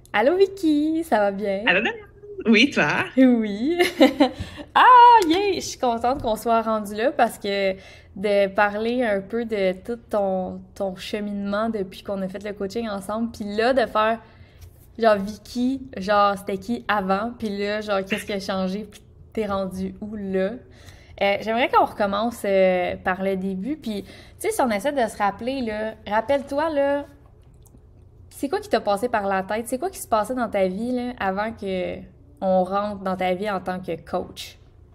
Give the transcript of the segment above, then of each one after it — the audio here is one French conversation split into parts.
Allô Vicky, ça va bien? Allô, Daniel? Oui, toi? Oui. Ah, yeah! Je suis contente qu'on soit rendu là parce que de parler un peu de tout ton cheminement depuis qu'on a fait le coaching ensemble, puis là, de faire genre Vicky, genre c'était qui avant, puis là, genre qu'est-ce qui a changé, puis t'es rendu où là? J'aimerais qu'on recommence par le début, puis tu sais, si on essaie de se rappeler, là, rappelle-toi, là, c'est quoi qui t'a passé par la tête? C'est quoi qui se passait dans ta vie là, avant que on rentre dans ta vie en tant que coach?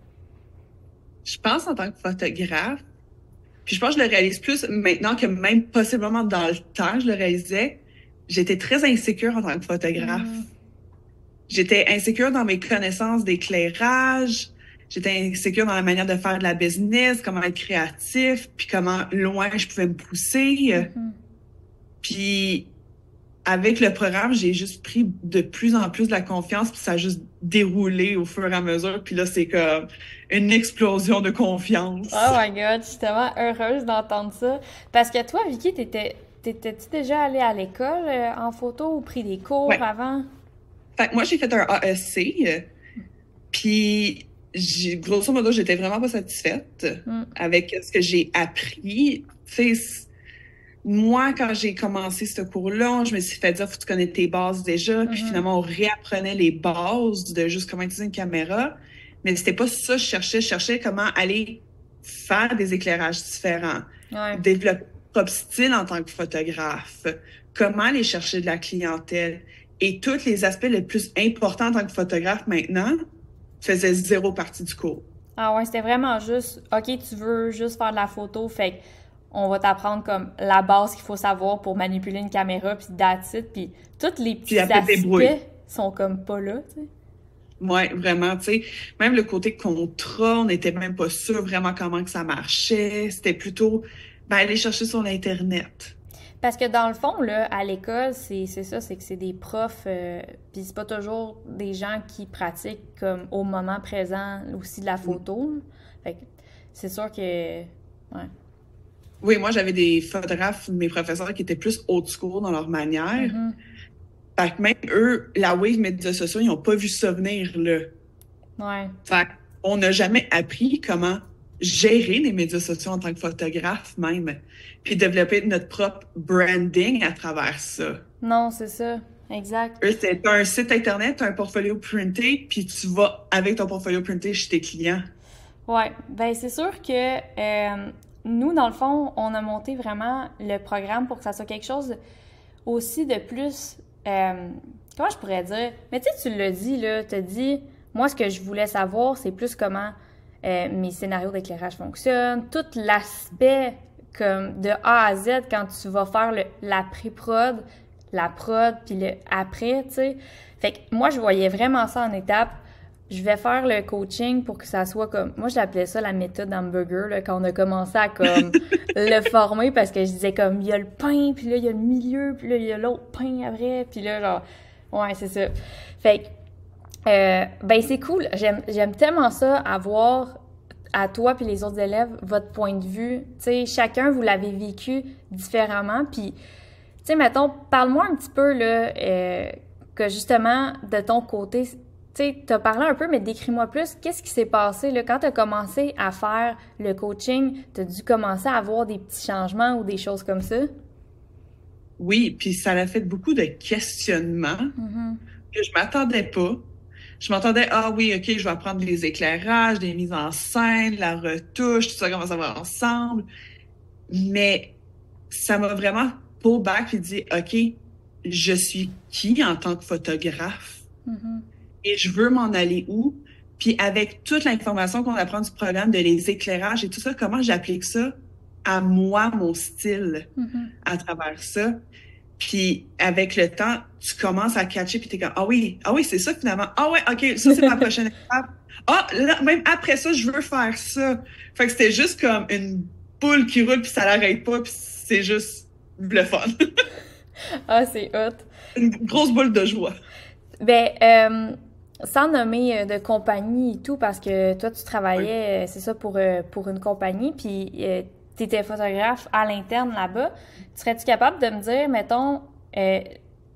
Je pense en tant que photographe, puis je pense que je le réalise plus maintenant que même possiblement dans le temps, je le réalisais. J'étais très insécure en tant que photographe. Hmm. J'étais insécure dans mes connaissances d'éclairage. J'étais insécure dans la manière de faire de la business, comment être créatif, puis comment loin je pouvais me pousser. Mhm. Puis avec le programme, j'ai juste pris de plus en plus de la confiance, puis ça a juste déroulé au fur et à mesure. Puis là, c'est comme une explosion de Oh confiance. my god, je suis tellement heureuse d'entendre ça. Parce que toi, Vicky, t'étais-tu déjà allée à l'école en photo ou pris des cours Ouais. avant? Fait que moi, j'ai fait un AEC, puis grosso modo, j'étais vraiment pas satisfaite Hmm. avec ce que j'ai appris. Tu sais, moi, quand j'ai commencé ce cours-là, je me suis fait dire, faut que tu connais tes bases déjà, puis Mhm. finalement, on réapprenait les bases de juste comment utiliser une caméra. Mais c'était pas ça que je cherchais. Je cherchais comment aller faire des éclairages différents, Ouais. développer un propre style en tant que photographe, comment aller chercher de la clientèle. Et tous les aspects les plus importants en tant que photographe maintenant faisaient zéro partie du cours. Ah ouais, c'était vraiment juste, OK, tu veux juste faire de la photo, fait que on va t'apprendre comme la base qu'il faut savoir pour manipuler une caméra, puis that's it, puis tous les Puis petits après, débrouille. aspects sont comme pas là, tu sais. Ouais, vraiment, tu sais, même le côté contrat, on n'était même pas sûr vraiment comment que ça marchait. C'était plutôt, ben, aller chercher sur l'Internet. Parce que dans le fond, là, à l'école, c'est ça, c'est que c'est des profs, puis c'est pas toujours des gens qui pratiquent comme au moment présent aussi de la photo. Là. Fait que c'est sûr que, ouais. Oui, moi, j'avais des photographes, mes professeurs, qui étaient plus old school dans leur manière. Mhm. Fait que même eux, la wave médias sociaux, ils n'ont pas vu ça venir, là. Ouais. Fait qu'on n'a jamais appris comment gérer les médias sociaux en tant que photographe même, puis développer notre propre branding à travers ça. Non, c'est ça. Exact. Eux, c'est t'as un site internet, t'as un portfolio printé, puis tu vas avec ton portfolio printé chez tes clients. Ouais, ben c'est sûr que nous, dans le fond, on a monté vraiment le programme pour que ça soit quelque chose aussi de plus, comment je pourrais dire? Mais tu sais, tu l'as dit, là, t'as dit, moi, ce que je voulais savoir, c'est plus comment mes scénarios d'éclairage fonctionnent, tout l'aspect comme de A à Z quand tu vas faire la pré-prod, la prod, puis le après, tu sais. Fait que moi, je voyais vraiment ça en étapes. Je vais faire le coaching pour que ça soit comme, moi, je l'appelais ça la méthode hamburger, là, quand on a commencé à comme le former parce que je disais comme, il y a le pain, puis là, il y a le milieu, puis là, il y a l'autre pain après, puis là, genre, ouais, c'est ça. Fait que, ben, c'est cool. J'aime tellement ça, avoir à toi puis les autres élèves votre point de vue. Tu sais, chacun, vous l'avez vécu différemment, puis, tu sais, mettons, parle-moi un petit peu, là, que justement, de ton côté, tu sais, t'as parlé un peu, mais décris-moi plus, qu'est-ce qui s'est passé, là, quand t'as commencé à faire le coaching, t'as dû commencer à avoir des petits changements ou des choses comme ça? Oui, puis ça a fait beaucoup de questionnements Mhm. que je m'attendais pas. Je m'attendais, ah oui, OK, je vais apprendre les éclairages, des mises en scène, la retouche, tout ça, comment ça va ensemble. Mais ça m'a vraiment pull back et dit, OK, je suis qui en tant que photographe Mhm. et je veux m'en aller où? Puis avec toute l'information qu'on apprend du programme de les éclairages et tout ça, comment j'applique ça à moi, mon style Mhm. à travers ça? Puis avec le temps, tu commences à catcher, puis t'es comme, ah oui, c'est ça finalement. Ah ouais, OK, ça c'est ma prochaine étape. Ah, là, même après ça, je veux faire ça. Fait que c'était juste comme une boule qui roule, puis ça l'arrête pas, puis c'est juste le fun. Ah, c'est hot. Une grosse boule de joie. Ben, sans nommer de compagnie et tout, parce que toi, tu Oui. travaillais, c'est ça, pour une compagnie, puis tu étais photographe à l'interne là-bas. Serais-tu capable de me dire, mettons, euh,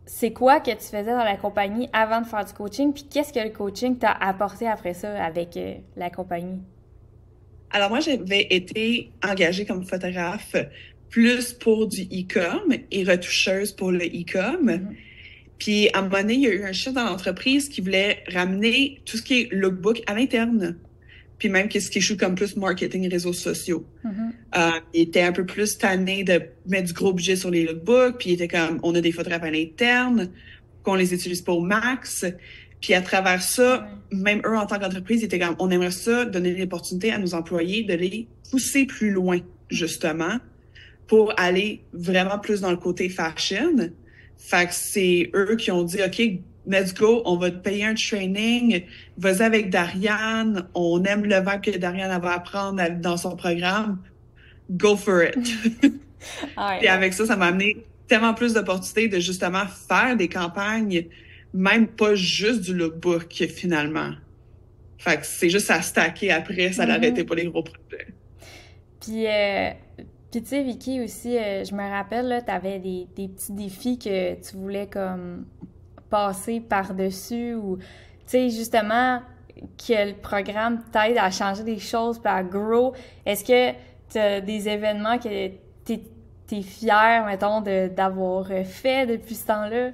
c'est quoi que tu faisais dans la compagnie avant de faire du coaching, puis qu'est-ce que le coaching t'a apporté après ça avec la compagnie? Alors moi, j'avais été engagée comme photographe plus pour du e-com et retoucheuse pour le e-com. Puis à un moment donné, il y a eu un chef dans l'entreprise qui voulait ramener tout ce qui est lookbook à l'interne. Puis même qu'est-ce qui est comme plus marketing, réseaux sociaux. Il était un peu plus tanné de mettre du gros budget sur les lookbooks, puis il était comme, on a des photographes à l'interne, qu'on les utilise pas au max. Puis à travers ça, même eux, en tant qu'entreprise, ils étaient comme, on aimerait ça, donner l'opportunité à nos employés de les pousser plus loin, justement, pour aller vraiment plus dans le côté fashion. Fait que c'est eux qui ont dit, OK, let's go, on va te payer un training, vas-y avec Dariane, on aime le vibe que Dariane va apprendre dans son programme, go for it. Et avec ça, ça m'a amené tellement plus d'opportunités de justement faire des campagnes, même pas juste du lookbook finalement. Fait que c'est juste à stacker après, ça l'arrêtait pas les gros projets. Puis tu sais, Vicky, aussi, je me rappelle, là, t'avais des petits défis que tu voulais comme passer par-dessus ou, tu sais, justement, que le programme t'aide à changer des choses puis à grow. Est-ce que t'as des événements que t'es fière, mettons, d'avoir fait depuis ce temps-là?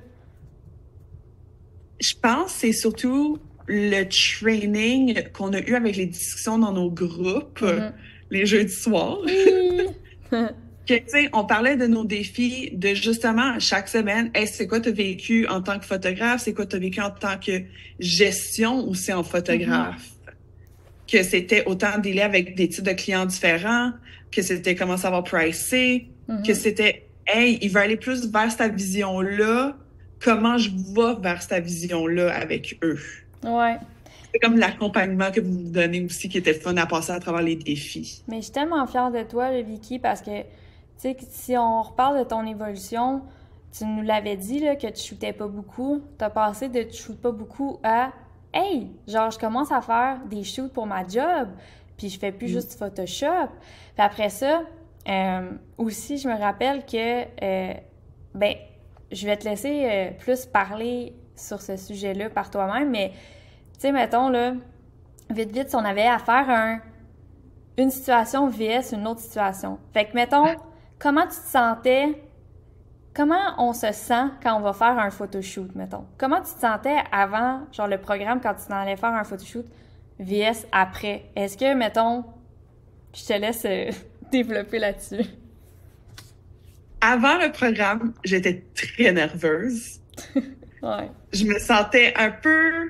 Je pense que c'est surtout le training qu'on a eu avec les discussions dans nos groupes, les jeudis soirs. Que, tu sais, on parlait de nos défis, de justement, chaque semaine, hey, c'est quoi t'as vécu en tant que photographe, c'est quoi t'as vécu en tant que gestion aussi en photographe. Que c'était autant dealer avec des types de clients différents, que c'était comment savoir pricer, que c'était, hey, il veut aller plus vers cette vision-là, comment je vais vers cette vision-là avec eux. Ouais. C'est comme l'accompagnement que vous nous donnez aussi qui était fun à passer à travers les défis. Mais je suis tellement fière de toi, là, Vicky, parce que, tu sais, si on reparle de ton évolution, tu nous l'avais dit, là, que tu shootais pas beaucoup. T'as passé de tu shootes pas beaucoup à « Hey, genre, je commence à faire des shoots pour ma job, puis je fais plus juste du Photoshop. » Puis après ça, aussi, je me rappelle que, ben, je vais te laisser plus parler sur ce sujet-là par toi-même, mais tu sais, mettons, là, vite, si on avait à faire une situation vs une autre situation. Fait que, mettons, comment tu te sentais, comment on se sent quand on va faire un photoshoot, mettons? Comment tu te sentais avant, genre, le programme, quand tu allais faire un photoshoot, vs après? Est-ce que, mettons, je te laisse développer là-dessus? Avant le programme, j'étais très nerveuse. Ouais. Je me sentais un peu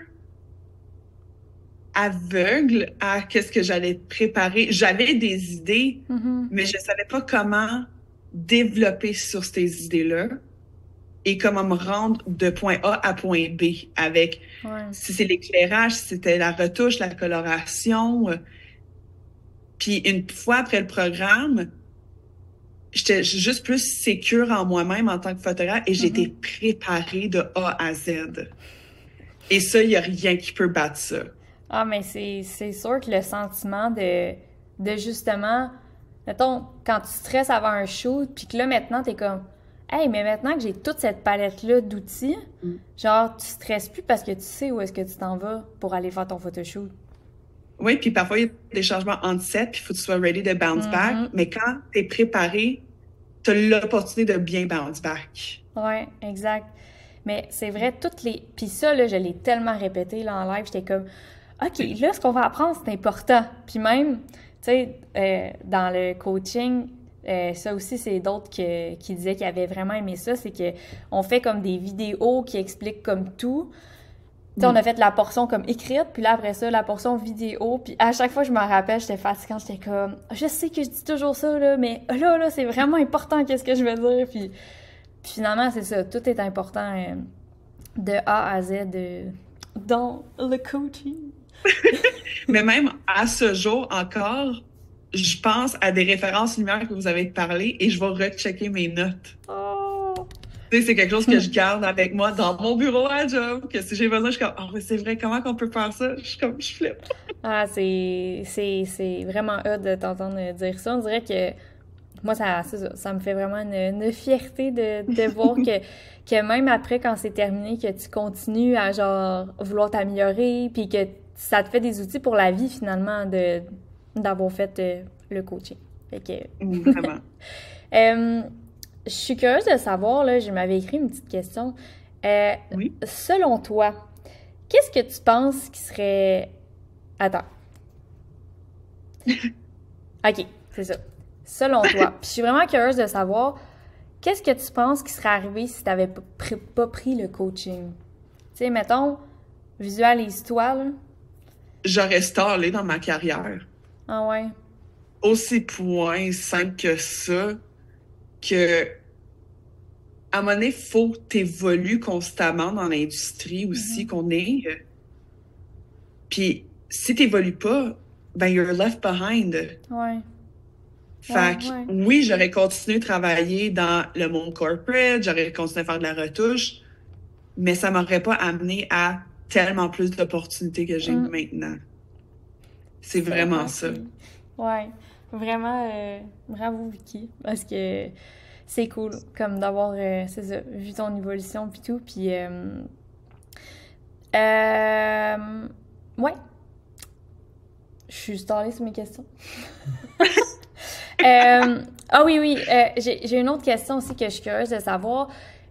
aveugle à qu'est-ce que j'allais préparer. J'avais des idées, mais je savais pas comment développer sur ces idées-là et comment me rendre de point A à point B avec si c'est l'éclairage, si c'était la retouche, la coloration. Puis une fois après le programme, j'étais juste plus sécure en moi-même en tant que photographe et j'étais préparée de A à Z. Et ça, il n'y a rien qui peut battre ça. Ah, mais c'est sûr que le sentiment de justement, mettons, quand tu stresses avant un shoot, puis que là, maintenant, t'es comme, hey, mais maintenant que j'ai toute cette palette-là d'outils, genre, tu stresses plus parce que tu sais où est-ce que tu t'en vas pour aller faire ton photoshoot. Oui, puis parfois, il y a des changements en set, puis il faut que tu sois ready de bounce back. Mais quand tu es préparé, tu as l'opportunité de bien bounce back. Oui, exact. Mais c'est vrai, Puis ça, là, je l'ai tellement répété là, en live, j'étais comme, OK, là, ce qu'on va apprendre, c'est important. Puis même, tu sais, dans le coaching, ça aussi, c'est d'autres qui disaient qu'ils avaient vraiment aimé ça, c'est qu'on fait comme des vidéos qui expliquent comme tout. T'sais, on a fait la portion comme écrite, puis là, après ça, la portion vidéo, puis à chaque fois, je m'en rappelle, j'étais fatigante, j'étais comme, je sais que je dis toujours ça, là, mais là, c'est vraiment important, qu'est-ce que je veux dire, puis finalement, c'est ça, tout est important de A à Z dans le coaching. Mais même à ce jour encore, je pense à des références lumière que vous avez parlé et je vais rechecker mes notes. C'est quelque chose que je garde avec moi dans mon bureau à job, que si j'ai besoin, je suis comme, oh, c'est vrai, comment qu'on peut faire ça? Je flippe. Ah, c'est vraiment hot de t'entendre dire ça. On dirait que moi, ça me fait vraiment une fierté de voir que même après, quand c'est terminé, que tu continues à, genre, vouloir t'améliorer, puis que ça te fait des outils pour la vie, finalement, d'avoir fait le coaching. Fait que... Vraiment. Je suis curieuse de savoir, là, je m'avais écrit une petite question. Oui. Selon toi, qu'est-ce que tu penses qui serait... Attends. OK, c'est ça. Selon toi. Puis je suis vraiment curieuse de savoir, qu'est-ce que tu penses qui serait arrivé si tu n'avais pas pris le coaching? Tu sais, mettons, visualise-toi, là. J'aurais stallé dans ma carrière. Ah ouais? Aussi point simple que ça, que à un moment donné, il faut que tu évolues constamment dans l'industrie aussi qu'on est. Puis si tu n'évolues pas, ben you're left behind. Ouais. Fait que Ouais. oui, j'aurais continué de travailler dans le monde corporate, j'aurais continué à faire de la retouche, mais ça m'aurait pas amené à tellement plus d'opportunités que j'ai maintenant. C'est vraiment ça. Ouais. Vraiment, bravo Vicky, parce que c'est cool, comme d'avoir, c'est ça, vu ton évolution puis tout, puis ouais. Je suis stallée sur mes questions. Ah oui, j'ai une autre question aussi que je suis curieuse de savoir.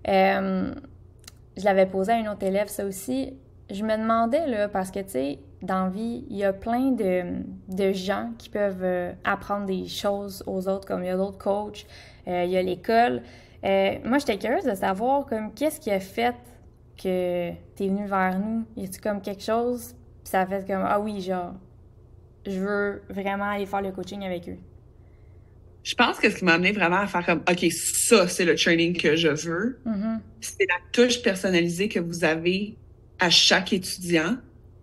Je l'avais posée à une autre élève, ça aussi. Je me demandais, là, parce que, tu sais, dans la vie, il y a plein de gens qui peuvent apprendre des choses aux autres, comme il y a d'autres coachs, il y a l'école. Moi, j'étais curieuse de savoir, comme, qu'est-ce qui a fait que t'es venu vers nous? Y a-tu comme quelque chose? Puis ça a fait comme, ah oui, genre, je veux vraiment aller faire le coaching avec eux. Je pense que ce qui m'a amené vraiment à faire comme, OK, ça, c'est le training que je veux. C'est la touche personnalisée que vous avez à chaque étudiant,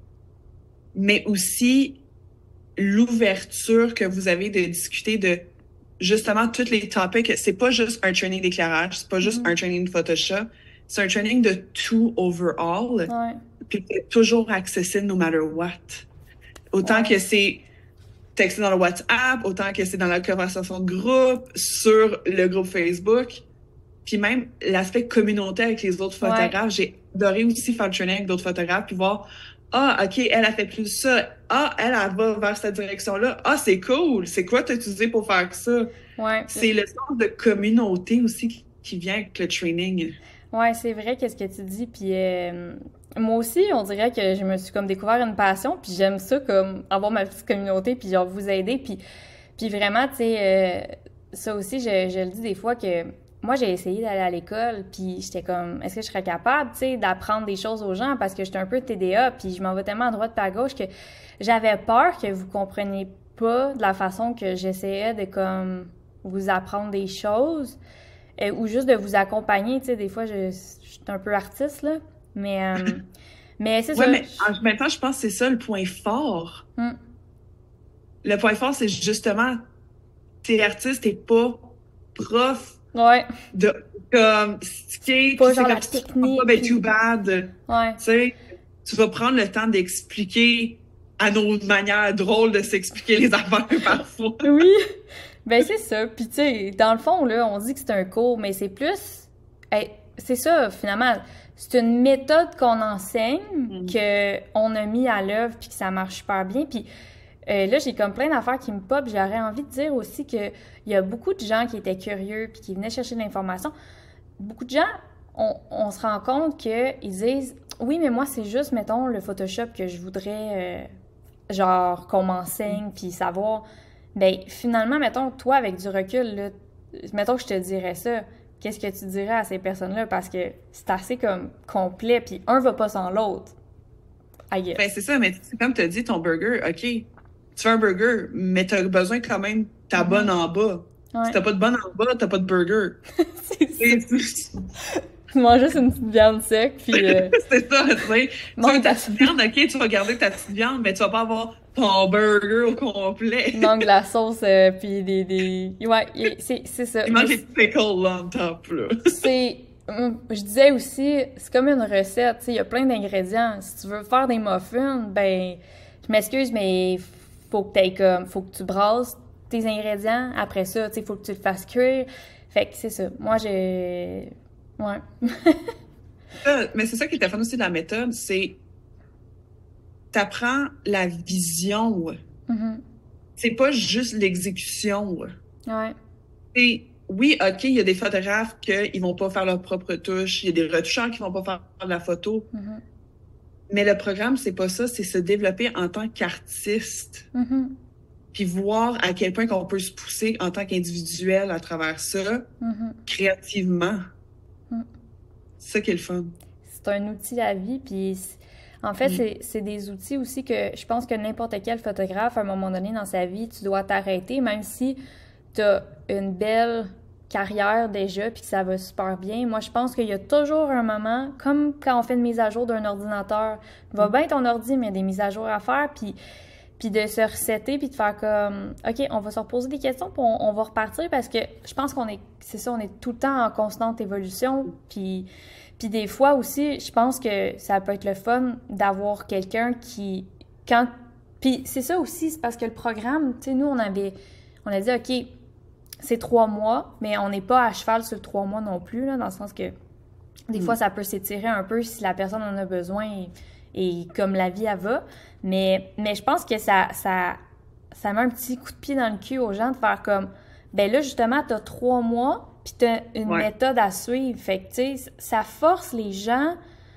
mais aussi l'ouverture que vous avez de discuter de justement tous les topics. C'est pas juste un training d'éclairage, c'est pas juste un training de Photoshop, c'est un training de tout overall. Ouais. Puis c'est toujours accessible no matter what. Autant que c'est texté dans le WhatsApp, autant que c'est dans la conversation de groupe, sur le groupe Facebook. Puis même l'aspect communautaire avec les autres photographes. J'ai adoré aussi faire le training avec d'autres photographes, puis voir, ah, OK, elle a fait plus ça. Ah, elle va vers cette direction-là. Ah, c'est cool. C'est quoi t'as utilisé pour faire ça? Ouais. C'est le sens de communauté aussi qui vient avec le training. Ouais, c'est vrai qu'est-ce que tu dis. Puis moi aussi, on dirait que je me suis comme découvert une passion, puis j'aime ça, comme avoir ma petite communauté, puis genre vous aider. Puis vraiment, tu sais, ça aussi, je le dis des fois que moi, j'ai essayé d'aller à l'école, puis j'étais comme, est-ce que je serais capable, tu sais, d'apprendre des choses aux gens, parce que j'étais un peu TDA, puis je m'en vais tellement à droite et à gauche que j'avais peur que vous compreniez pas de la façon que j'essayais de comme vous apprendre des choses, ou juste de vous accompagner, tu sais, des fois, je suis un peu artiste, là, mais c'est ça. Mais en même temps, je pense que c'est ça le point fort. Le point fort, c'est justement, t'es artiste, t'es pas prof. Ouais. De comme skate, pas genre c'est la comme technique. Pas, ben too bad. Ouais. Tu sais, tu vas prendre le temps d'expliquer à nos manières drôles de s'expliquer les affaires parfois. Oui. Ben c'est ça. Puis tu sais, dans le fond là, on dit que c'est un cours, mais c'est plus, c'est ça finalement. C'est une méthode qu'on enseigne, que on a mis à l'œuvre, puis que ça marche super bien. Puis là, j'ai comme plein d'affaires qui me pop. J'aurais envie de dire aussi qu'il y a beaucoup de gens qui étaient curieux puis qui venaient chercher de l'information. Beaucoup de gens, on se rend compte qu'ils disent « Oui, mais moi, c'est juste, mettons, le Photoshop que je voudrais, genre, qu'on m'enseigne puis savoir. » Ben finalement, mettons, toi, avec du recul, là, mettons que je te dirais ça, qu'est-ce que tu dirais à ces personnes-là? Parce que c'est assez comme complet, puis un va pas sans l'autre. Ben c'est ça, mais comme tu as dit, ton burger, OK, tu fais un burger, mais tu as besoin quand même de ta bonne en bas. Ouais. Si t'as pas de bonne en bas, t'as pas de burger. C'est ça. Tu manges juste une petite viande sec, puis... c'est ça, tu sais. Tu veux ta petite viande, OK, tu vas garder ta petite viande, mais tu vas pas avoir ton burger au complet. Il manque de la sauce, puis des... Ouais, c'est ça. Il manque les pickles là, en top, là. Je disais aussi, c'est comme une recette, tu sais, il y a plein d'ingrédients. Si tu veux faire des muffins, ben, je m'excuse, mais faut que tu brasses tes ingrédients. Après ça, tu sais, il faut que tu le fasses cuire. Fait que c'est ça. Moi, j'ai... Ouais. Mais c'est ça qui est le fun aussi de la méthode, c'est t'apprends la vision. C'est pas juste l'exécution. Ouais. Et oui, OK, il y a des photographes qui vont pas faire leur propre touche, il y a des retoucheurs qui vont pas faire de la photo. Mais le programme, c'est pas ça, c'est se développer en tant qu'artiste. Puis voir à quel point qu'on peut se pousser en tant qu'individuel à travers ça, créativement. C'est ça qui est le fun. C'est un outil à vie, puis en fait, c'est des outils aussi que je pense que n'importe quel photographe, à un moment donné dans sa vie, tu dois t'arrêter, même si tu as une belle carrière déjà, puis que ça va super bien. Moi, je pense qu'il y a toujours un moment, comme quand on fait une mise à jour d'un ordinateur, va bien ton ordi, mais il y a des mises à jour à faire, puis de se resetter, puis de faire comme, OK, on va se reposer des questions, puis on va repartir, parce que je pense qu'on est, c'est ça, on est tout le temps en constante évolution, puis des fois aussi, je pense que ça peut être le fun d'avoir quelqu'un qui, puis c'est ça aussi, c'est parce que le programme, tu sais, nous, on a dit, OK, c'est 3 mois, mais on n'est pas à cheval sur 3 mois non plus, là, dans le sens que des fois, ça peut s'étirer un peu si la personne en a besoin et comme la vie, elle va. Mais je pense que ça met un petit coup de pied dans le cul aux gens de faire comme, ben là, justement, t'as 3 mois, puis t'as une méthode à suivre. Fait que, tu sais, ça force les gens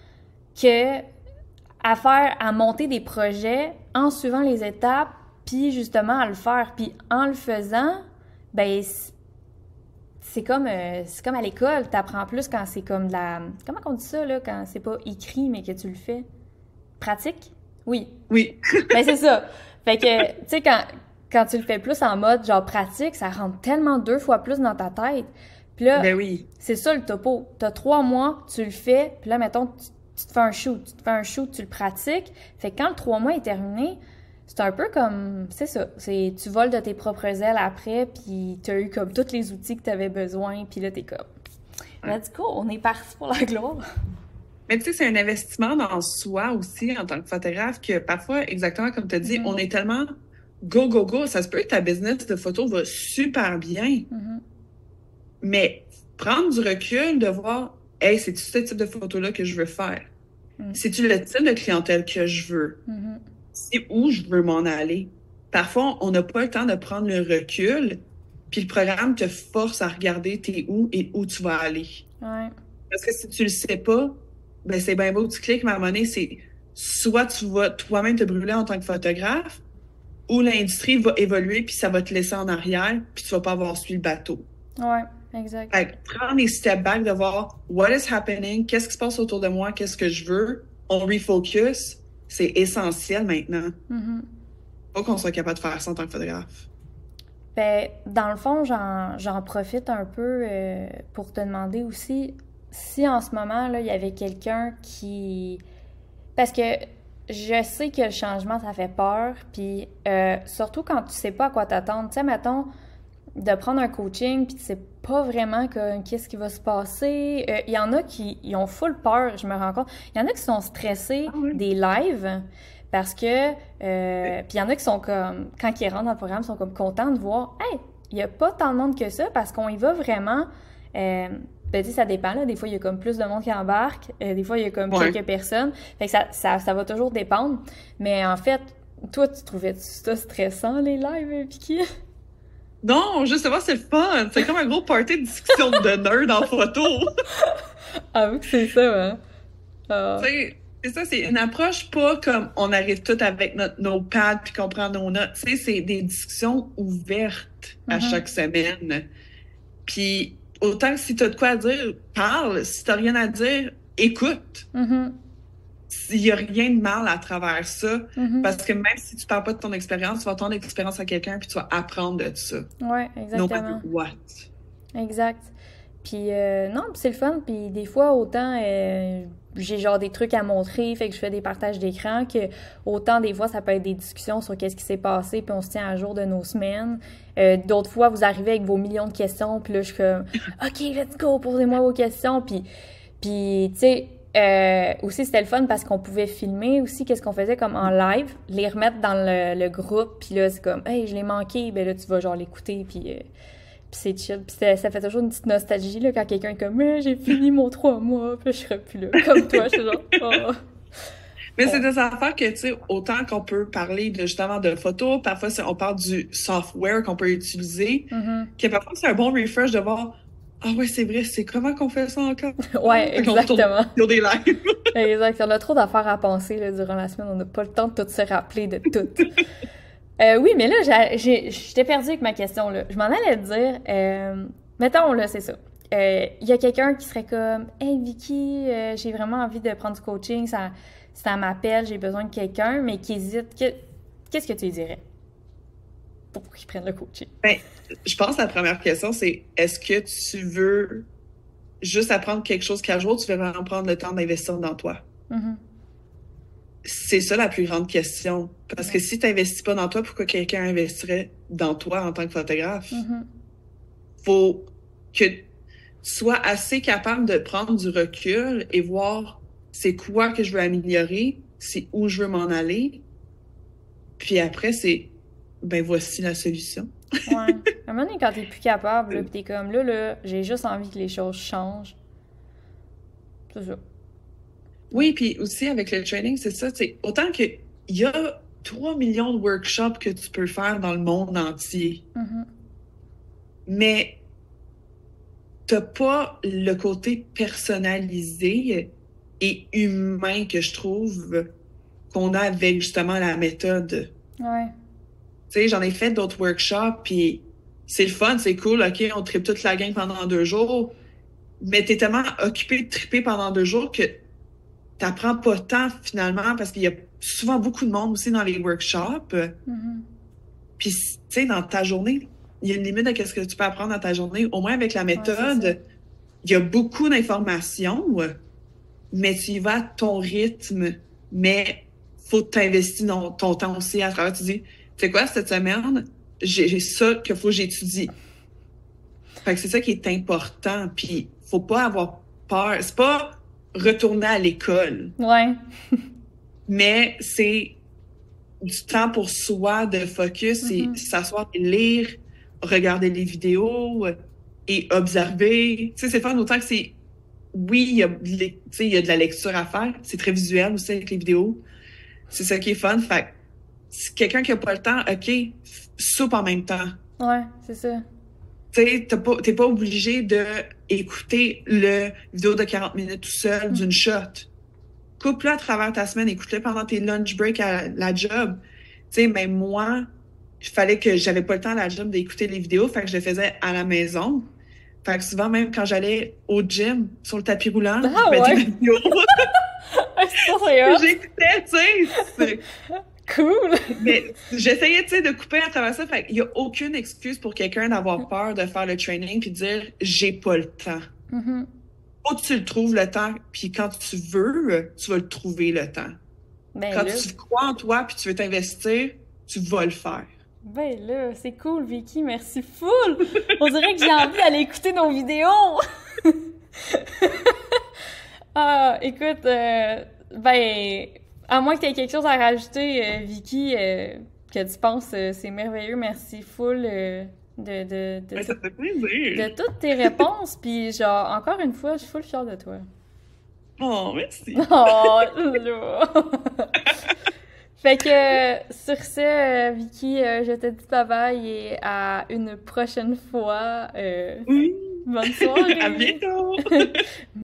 à monter des projets en suivant les étapes, puis justement à le faire. Puis en le faisant, ben c'est comme à l'école, t'apprends plus quand c'est comme de la... Comment on dit ça, là, quand c'est pas écrit, mais que tu le fais? Pratique? Oui. Oui. Ben c'est ça. Fait que, tu sais, quand tu le fais plus en mode genre pratique, ça rentre tellement 2 fois plus dans ta tête. Puis là, c'est ça le topo. T'as 3 mois, tu le fais, puis là, mettons, tu te fais un shoot. Tu le pratiques. Fait que quand le 3 mois est terminé, c'est un peu comme, c'est ça, tu voles de tes propres ailes après, puis t'as eu comme tous les outils que t'avais besoin, puis là, t'es comme, let's go, on est parti pour la gloire. Mais tu sais, c'est un investissement dans soi aussi en tant que photographe que parfois, exactement comme tu as dit, on est tellement go, go, go. Ça se peut que ta business de photo va super bien. Mais prendre du recul, de voir, hey, c'est-tu ce type de photo-là que je veux faire? C'est-tu le type de clientèle que je veux? C'est où je veux m'en aller? Parfois, on n'a pas le temps de prendre le recul, puis le programme te force à regarder t'es où et où tu vas aller. Parce que si tu le sais pas, ben c'est bien beau, tu cliques, mais à un moment donné, c'est soit tu vas toi-même te brûler en tant que photographe, ou l'industrie va évoluer, puis ça va te laisser en arrière, puis tu vas pas avoir suivi le bateau. Ouais, exact. Fait que prendre des step back, de voir what is happening, qu'est-ce qui se passe autour de moi, qu'est-ce que je veux, on refocus, c'est essentiel maintenant. Faut qu'on soit capable de faire ça en tant que photographe. Ben, dans le fond, j'en profite un peu pour te demander aussi si en ce moment, là, il y avait quelqu'un qui... Parce que je sais que le changement, ça fait peur, puis surtout quand tu sais pas à quoi t'attendre. Tu sais, mettons, de prendre un coaching, puis tu sais pas vraiment qu'est-ce qui va se passer. Il y en a qui ont full peur, je me rends compte. Il y en a qui sont stressés des lives, parce que... puis il y en a qui sont comme... Quand ils rentrent dans le programme, ils sont comme contents de voir, hey, il y a pas tant de monde que ça, parce qu'on y va vraiment... Ben, tu sais, ça dépend, là. Des fois, il y a comme plus de monde qui embarque. Des fois, il y a comme quelques personnes. Fait que ça va toujours dépendre. Mais en fait, toi, tu trouvais ça stressant, les lives, Vicky? Non, justement, c'est le fun. C'est comme un gros party de discussion de nerd en photo. Ah oui, c'est ça, hein? Tu sais, c'est ça, c'est une approche pas comme on arrive tout avec nos pads puis qu'on prend nos notes. Tu sais, c'est des discussions ouvertes à chaque semaine. Puis autant que si t'as de quoi à dire, parle. Si t'as rien à dire, écoute. Il y a rien de mal à travers ça. Parce que même si tu parles pas de ton expérience, tu vas entendre l'expérience à quelqu'un puis tu vas apprendre de ça. Ouais, exactement. No matter what. Exact. Puis non, c'est le fun. Puis des fois, autant j'ai genre des trucs à montrer, fait que je fais des partages d'écran, que autant des fois, ça peut être des discussions sur qu'est-ce qui s'est passé, puis on se tient à jour de nos semaines. D'autres fois, vous arrivez avec vos millions de questions, puis là, je suis comme « OK, let's go, posez-moi vos questions. » Puis tu sais, aussi, c'était le fun parce qu'on pouvait filmer aussi qu'est-ce qu'on faisait comme en live, les remettre dans le groupe, puis là, c'est comme « Hey, je l'ai manqué! » Ben là, tu vas genre l'écouter, puis c'est chill. Puis ça fait toujours une petite nostalgie, là, quand quelqu'un est comme « J'ai fini mon 3 mois! » Puis là, je serais plus là. Comme toi, je suis genre « Oh! » Mais c'est des affaires que, tu sais, autant qu'on peut parler de, justement, de photos, parfois on parle du software qu'on peut utiliser, que parfois c'est un bon refresh de voir « Ah ouais, c'est vrai, c'est comment qu'on fait ça encore? » Ouais, exactement. Sur des lives. Exact. On a trop d'affaires à penser là, durant la semaine. On n'a pas le temps de tout se rappeler de tout. Oui, mais là, j'étais perdue avec ma question. Là. Je m'en allais te dire, mettons, là, c'est ça. Il y a quelqu'un qui serait comme « Hey, Vicky, j'ai vraiment envie de prendre du coaching, ça m'appelle, j'ai besoin de quelqu'un, mais qui hésite. Qu'est-ce que tu lui dirais pour qu'il prenne le coaching? » Ben, je pense que la première question, c'est est-ce que tu veux juste apprendre quelque chose qu'à jour, tu veux vraiment prendre le temps d'investir dans toi? C'est ça la plus grande question. Parce que si tu n'investis pas dans toi, pourquoi quelqu'un investirait dans toi en tant que photographe? Faut que tu sois assez capable de prendre du recul et voir c'est quoi que je veux améliorer, c'est où je veux m'en aller. Puis après, c'est ben voici la solution. Ouais. À un moment donné, quand t'es plus capable, là, pis t'es comme là, j'ai juste envie que les choses changent. C'est ça. Oui, puis aussi avec le training, c'est ça. Autant qu'il y a 3 millions de workshops que tu peux faire dans le monde entier. Mais t'as pas le côté personnalisé et humain que je trouve qu'on a avec justement la méthode. Ouais. Tu sais, j'en ai fait d'autres workshops, puis c'est le fun, c'est cool, OK, on tripe toute la gang pendant 2 jours, mais t'es tellement occupé de triper pendant 2 jours que t'apprends pas tant finalement, parce qu'il y a souvent beaucoup de monde aussi dans les workshops. Puis, tu sais, dans ta journée, il y a une limite à ce que tu peux apprendre dans ta journée. Au moins, avec la méthode, il y a beaucoup d'informations, mais tu y vas à ton rythme, mais faut t'investir dans ton temps aussi à travers. Tu dis, tu sais quoi, cette semaine, j'ai ça qu'il faut que j'étudie. Fait que c'est ça qui est important. Puis, faut pas avoir peur. C'est pas retourner à l'école. Ouais. Mais c'est du temps pour soi de focus et s'asseoir et lire, regarder les vidéos et observer. Tu sais, c'est fun autant que c'est... Oui, il y a de la lecture à faire. C'est très visuel aussi avec les vidéos. C'est ça qui est fun. Fait que si quelqu'un qui a pas le temps, OK, soupe en même temps. Ouais, c'est ça. Tu sais, t'es pas obligé de écouter le vidéo de 40 minutes tout seul d'une shot. Coupe-le à travers ta semaine, écoute-le pendant tes lunch breaks à la job. Tu sais, même moi, il fallait que j'avais pas le temps à la job d'écouter les vidéos, fait que je le faisais à la maison. Fait que souvent, même quand j'allais au gym, sur le tapis roulant, je mettais des vidéos. J'écoutais, tu sais. Cool! Mais j'essayais, tu sais, de couper à travers ça. Fait qu'il y a aucune excuse pour quelqu'un d'avoir peur de faire le training puis de dire « j'ai pas le temps ». Faut que tu le trouves le temps, puis quand tu veux, tu vas le trouver le temps. Ben quand là, tu crois en toi puis tu veux t'investir, tu vas le faire. Ben là, c'est cool, Vicky, merci full! On dirait que j'ai envie d'aller écouter nos vidéos! Ah, écoute, ben, à moins que tu aies quelque chose à rajouter, Vicky, que tu penses c'est merveilleux, merci full Ça fait plaisir! de toutes tes réponses, puis genre, encore une fois, je suis full fière de toi. Oh, merci! Oh, là! Fait que, sur ce, Vicky, je te dis bye-bye et à une prochaine fois. Oui! Bonne soirée! À bientôt!